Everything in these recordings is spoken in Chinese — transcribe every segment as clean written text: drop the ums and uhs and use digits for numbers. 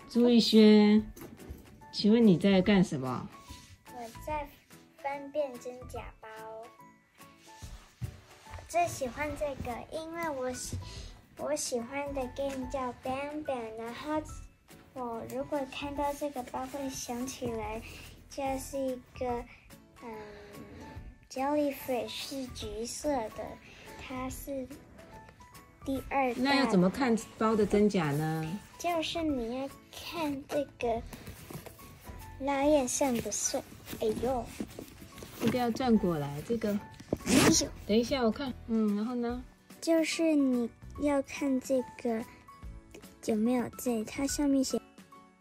朱逸轩，请问你在干什么？ 我在分辨真假包。我最喜欢这个，因为我喜欢的 game 叫 Bang Bang， 然后我如果看到这个包，会想起来，这是一个jellyfish 是橘色的，它是第二大。 那要怎么看包的真假呢？ 就是你要看这个拉链上的顺。哎呦， 这个要转过来，这个。等一下，我看。然后呢？ 就是你要看这个有没有字，它上面写。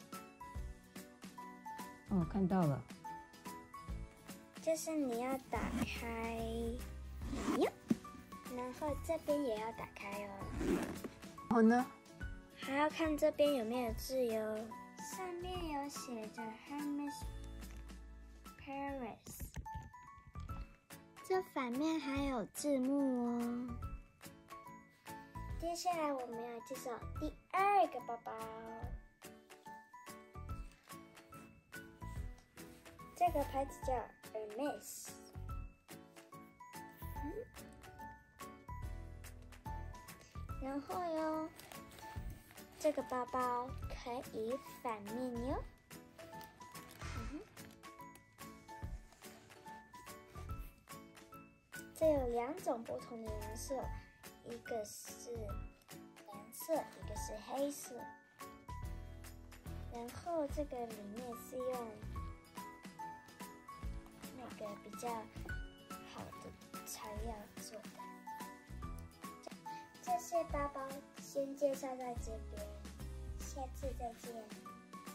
哦，看到了。 就是你要打开，然后这边也要打开哦。 然后呢？ 还要看这边有没有字哟，上面有写着 Hermes Paris， 这反面还有字幕哦。接下来我们要介绍第二个包包，这个牌子叫 Hermes。然后哟，这个包包可以反面哟。这有两种不同的颜色，一个是蓝色，一个是黑色。然后这个里面是用那个比较好的材料做的。这些包包先介绍到这边，下次再见。